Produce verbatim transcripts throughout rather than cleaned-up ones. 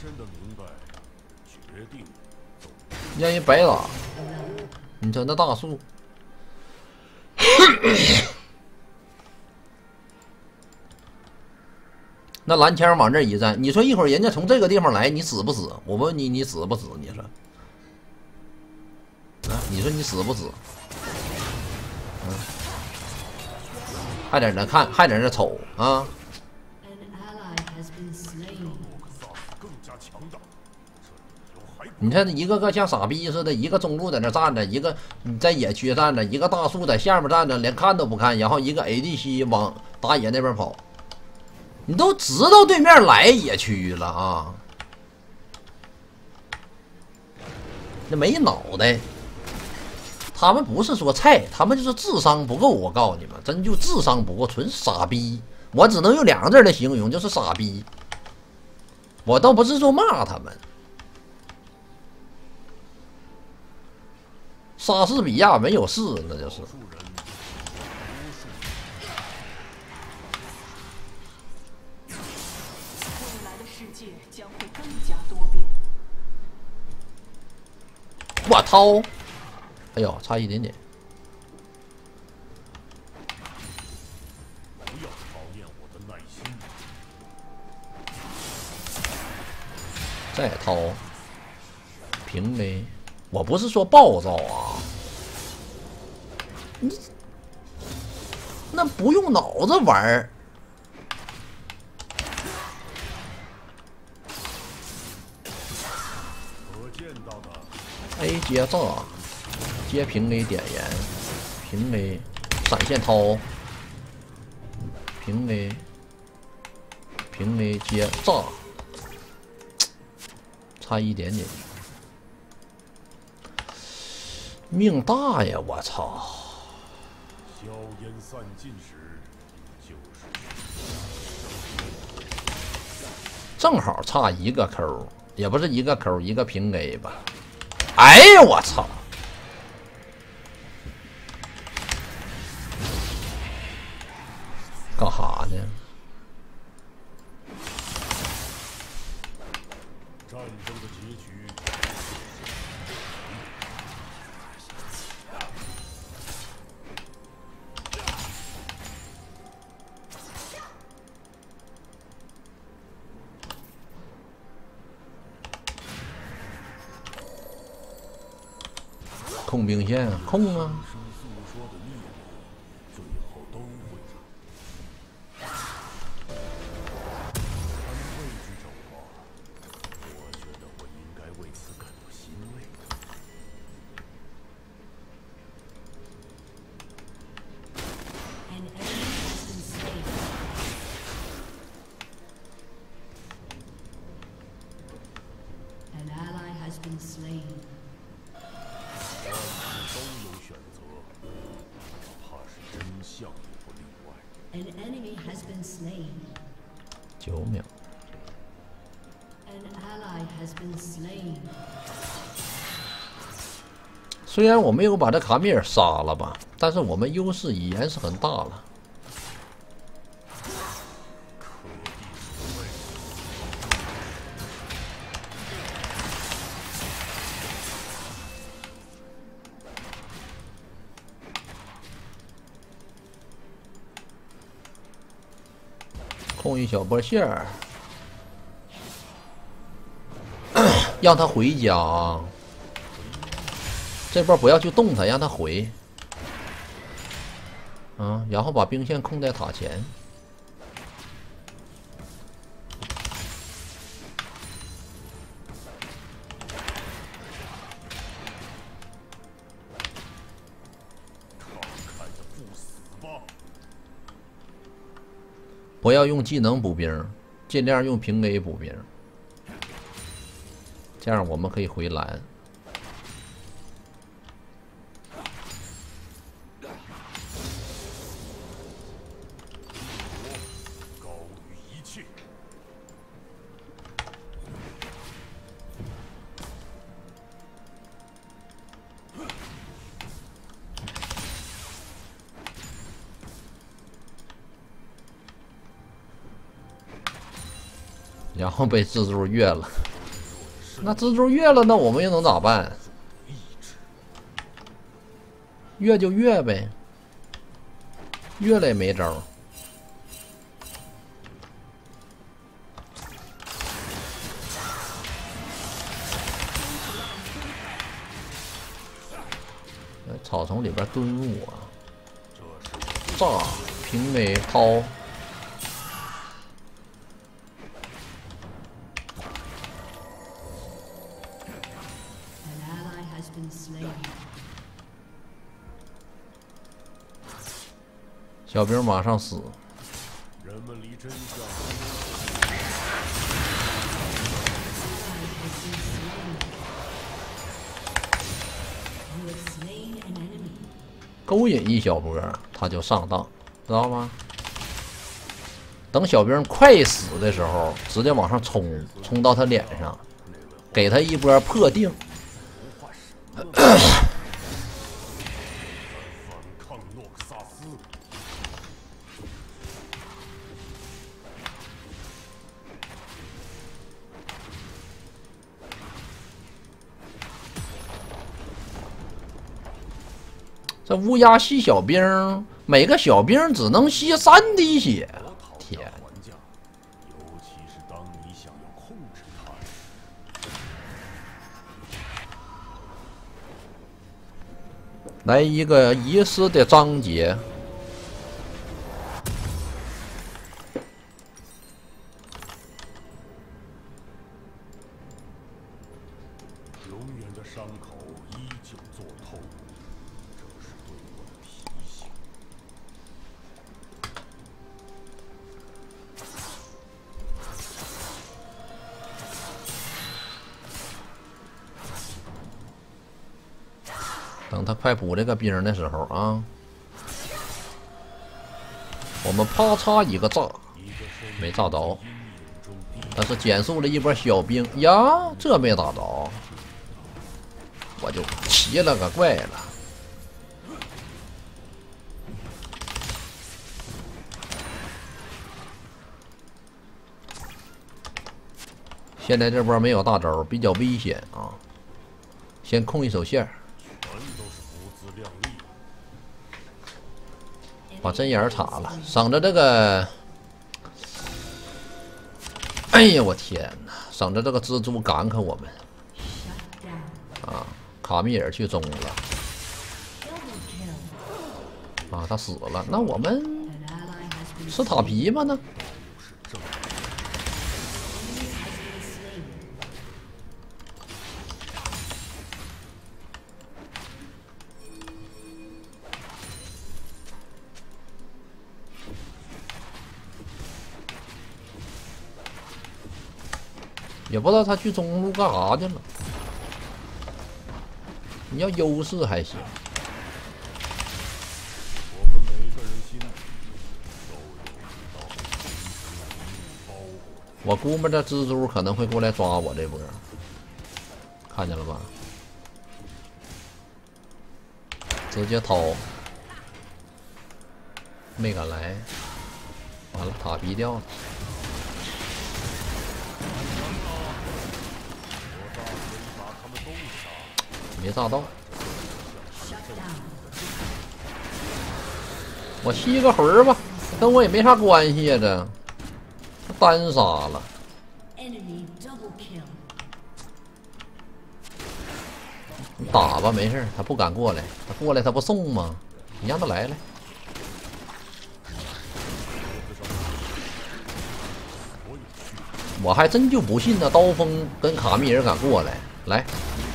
让人白打。你瞅那大树。那蓝枪往这一站，你说一会儿人家从这个地方来，你死不死？我问你，你死不死？你说，啊？你说你死不死？嗯，还在那看，还在那瞅啊？你看一个个像傻逼似的，一个中路在那站着，一个在野区站着，一个大树在下面站着，连看都不看，然后一个 A D C 往打野那边跑。你都知道对面来野区了啊，那没脑袋。他们不是说菜，他们就是智商不够。我告诉你们，真就智商不够，纯傻逼。我只能用两个字来形容，就是傻逼。我倒不是说骂他们。莎士比亚没有事，那就是。我操！哎呦，差一点点。不要考验我的耐心。再掏，平 A。我不是说暴躁啊，你那不用脑子玩儿。A 接炸，接平 A 点燃，平 A 闪现掏，平 A 平 A 接炸，差一点点。命大呀！我操！硝烟散尽时，就是正好差一个 Q， 也不是一个 Q， 一个平 A 吧。哎呀，我操！干哈呢？战争的结局。控兵线啊，控啊！九秒。虽然我没有把这卡米尔杀了吧，但是我们优势已然是很大了。控一小波线儿，让他回家啊！这波不要去动他，让他回。啊，然后把兵线控在塔前。不要用技能补兵，尽量用平 A 补兵，这样我们可以回蓝。高于一切。然后被蜘蛛越了。 那蜘蛛越了，那我们又能咋办？越就越呗，越了也没招。在草丛里边蹲我，炸平尾抛。 小兵马上死。人们离真相。勾引一小波，他就上当，知道吗？等小兵快死的时候，直接往上冲，冲到他脸上，给他一波破定。这乌鸦吸小兵，每个小兵只能吸三滴血。天！来一个遗失的章节。永远的伤口依旧作痛。 等他快补这个兵的时候啊，我们啪嚓一个炸，没炸着，但是减速了一波小兵呀，这没打着，我就奇了个怪了。现在这波没有大招，比较危险啊，先控一手线。 把针眼插了，省着这个。哎呀，我天哪！省着这个蜘蛛赶可我们。啊，卡米尔去中了。啊，他死了。那我们吃塔皮吗呢？也不知道他去中路干啥去了。你要优势还行。我们每个人心里都有一道我估摸着蜘蛛可能会过来抓我这波，看见了吧？直接掏，没敢来。完了，塔逼掉了。 没炸到，我吸个魂儿吧，跟我也没啥关系呀、啊，这单杀了。你打吧，没事，他不敢过来，他过来他不送吗？你让他来来。我还真就不信那刀锋跟卡密尔敢过来，来。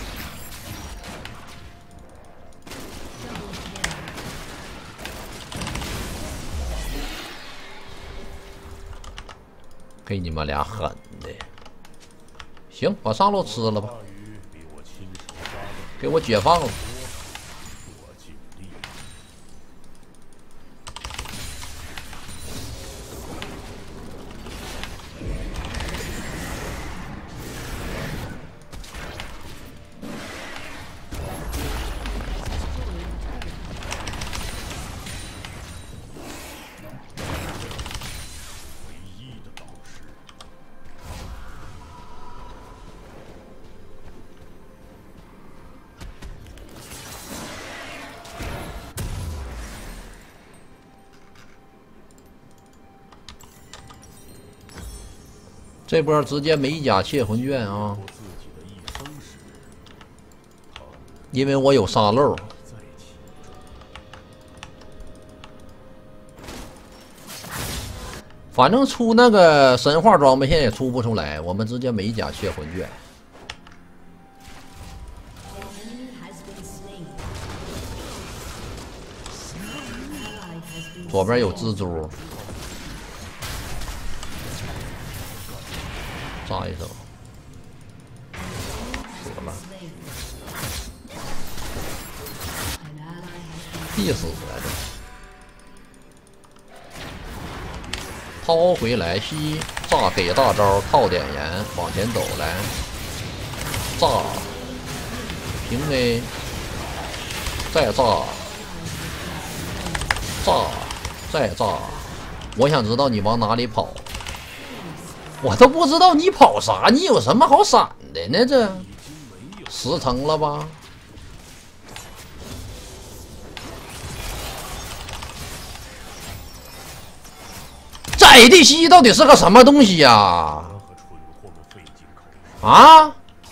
给你们俩狠的，行，把上路吃了吧，给我解放了。 这波直接美甲窃魂卷啊！因为我有沙漏。反正出那个神话装备现在也出不出来，我们直接美甲窃魂卷。左边有蜘蛛，炸一手，死了，必死啊！这掏回来吸，炸给大招，靠点盐，往前走来，炸，平 A， 再炸，炸。再炸！我想知道你往哪里跑，我都不知道你跑啥，你有什么好闪的呢？这十层了吧？这 A D C 到底是个什么东西呀？啊！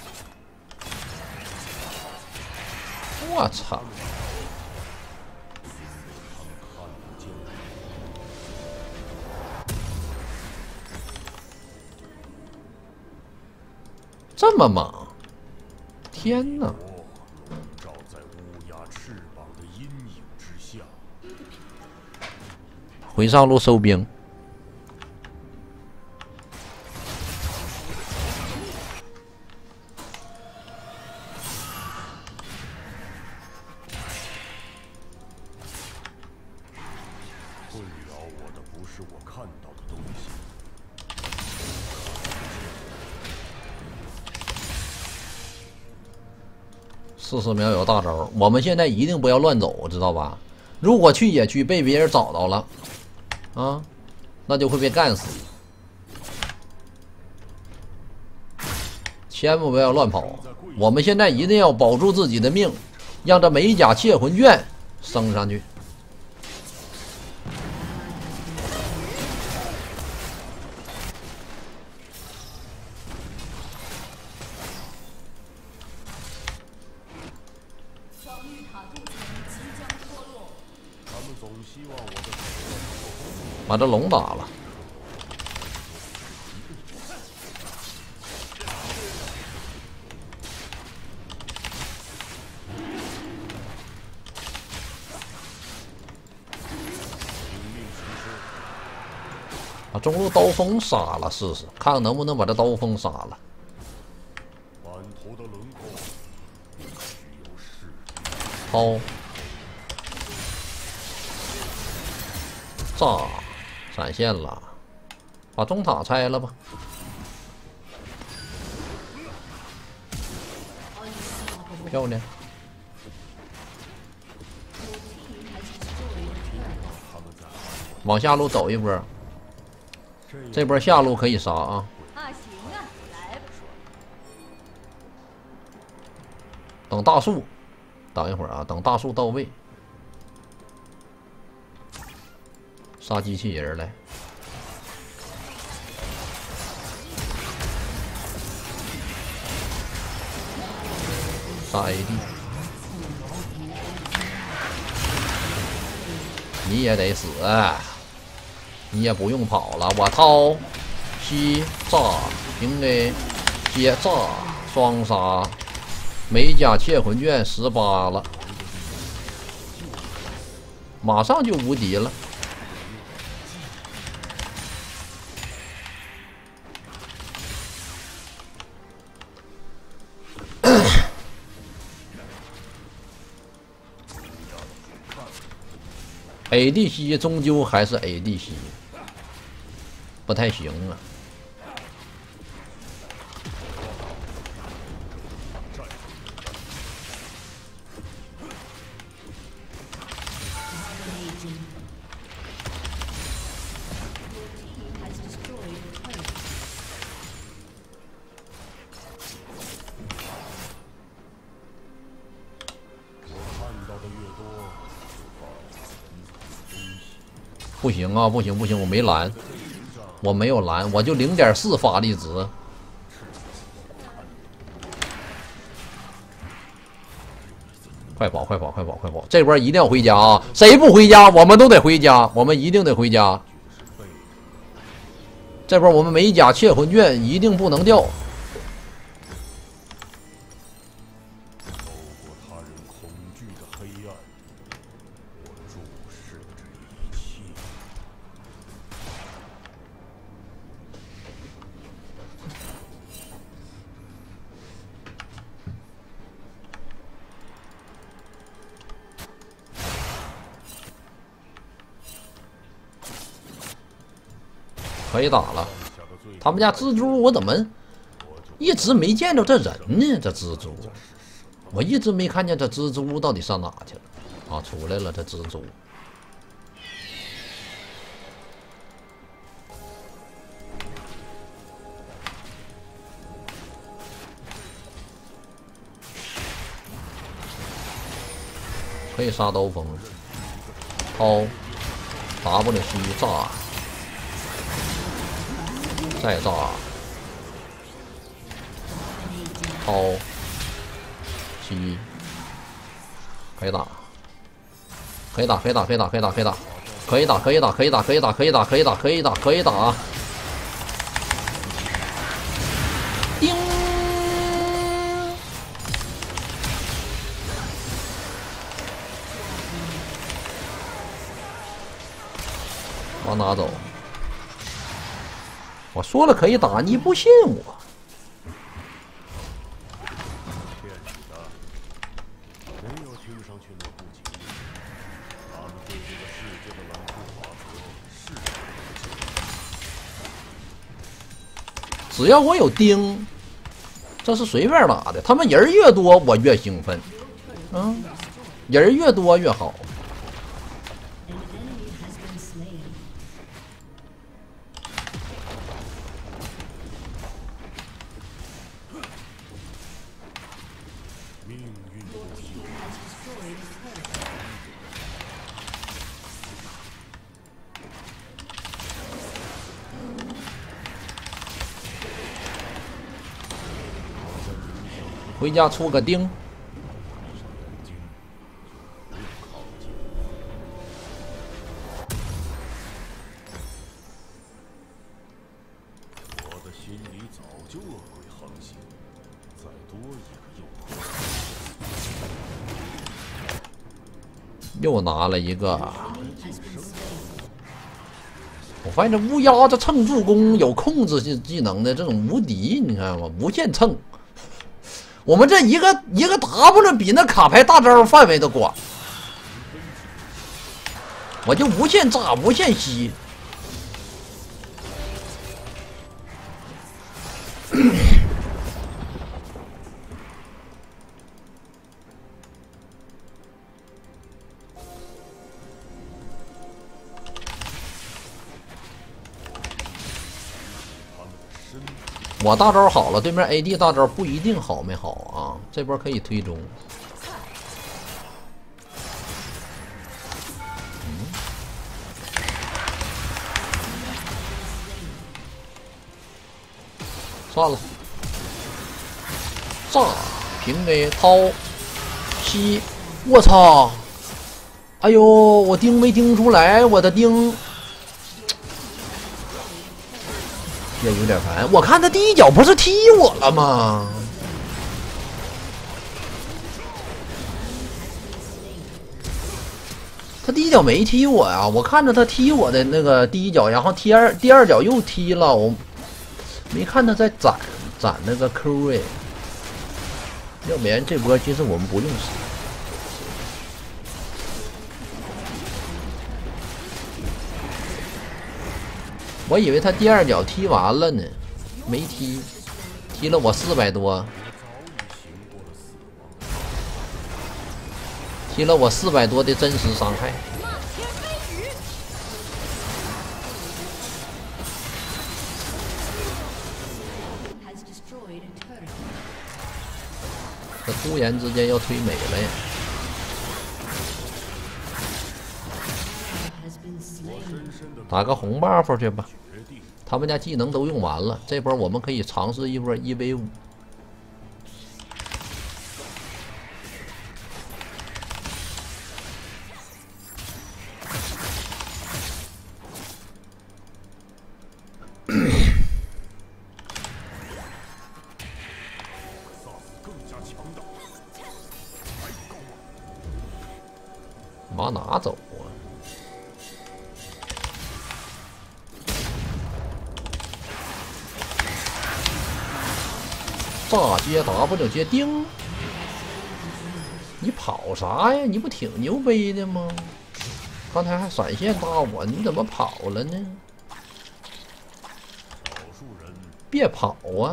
我操！这么猛！天哪！照在乌鸦翅膀的阴影之下。回上路收兵。困扰我的不是我看到的东西。四十秒有大招，我们现在一定不要乱走，知道吧？如果去野区被别人找到了，啊，那就会被干死。千万不要乱跑，我们现在一定要保住自己的命，让这美甲窃魂卷升上去。把这龙打了，把中路刀锋杀了试试，看看能不能把这刀锋杀了。抛，炸。闪现了，把中塔拆了吧。漂亮。往下路走一波，这波下路可以杀啊。等大树，等一会儿啊，等大树到位。杀机器人来，杀 A D， 你也得死，你也不用跑了。我掏，吸炸，平 A， 接炸，双杀，美甲窃魂卷十八了，马上就无敌了。A D C 终究还是 A D C， 不太行啊。不行啊，不行不行，我没蓝。 我没有蓝，我就零点四发力值。快跑！快跑！快跑！快跑！这波一定要回家啊！谁不回家，我们都得回家，我们一定得回家。这波我们没甲窃魂卷，一定不能掉。 可以打了，他们家蜘蛛我怎么一直没见着这人呢？这蜘蛛，我一直没看见这蜘蛛到底上哪去了？啊，出来了，这蜘蛛。可以杀刀锋，掏 W 虚炸。 再炸，掏，七，可以打，可以打，可以打，可以打，可以打，可以打，可以打，可以打，可以打，可以打，可以打，可以打，可以打，可以打，叮，往哪走？ 我说了可以打，你不信我。只要我有钉，这是随便打的。他们人越多，我越兴奋。嗯，人越多越好。 回家出个钉。我的心里早就恶鬼横行，再多一个诱惑。又拿了一个。我发现这乌鸦这蹭助攻有控制性技能的这种无敌，你看吗？无限蹭。 我们这一个一个 W 比那卡牌大招范围都广，我就无限炸无限吸。我大招好了，对面 A D 大招不一定好没好啊，这波可以推中。嗯，算了，炸平 A 掏吸，我操！哎呦，我盯没盯出来，我的盯。 也有点烦，我看他第一脚不是踢我了吗？他第一脚没踢我呀，我看着他踢我的那个第一脚，然后踢二第二脚又踢了，我没看他在攒攒那个 Q 哎，要不然这波其实我们不用死。 我以为他第二脚踢完了呢，没踢，踢了我四百多，踢了我四百多的真实伤害。这突然之间要推美了呀！ 打个红 buff 去吧。 他们家技能都用完了，这波我们可以尝试一波一 v 五。往哪走啊？炸接 W 接钉，你跑啥呀？你不挺牛逼的吗？刚才还闪现打我，你怎么跑了呢？别跑啊！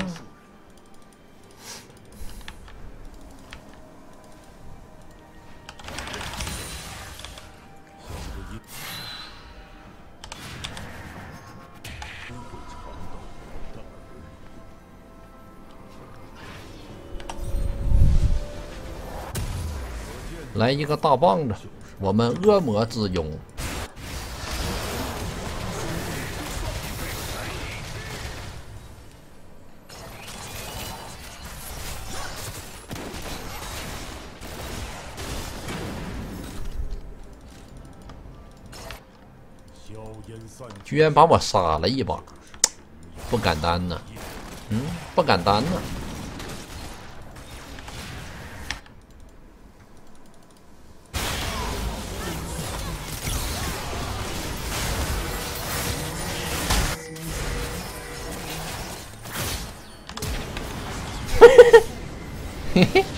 来一个大棒子，我们恶魔之勇。居然把我杀了一把，不敢当呢，嗯，不敢当呢。嘿嘿。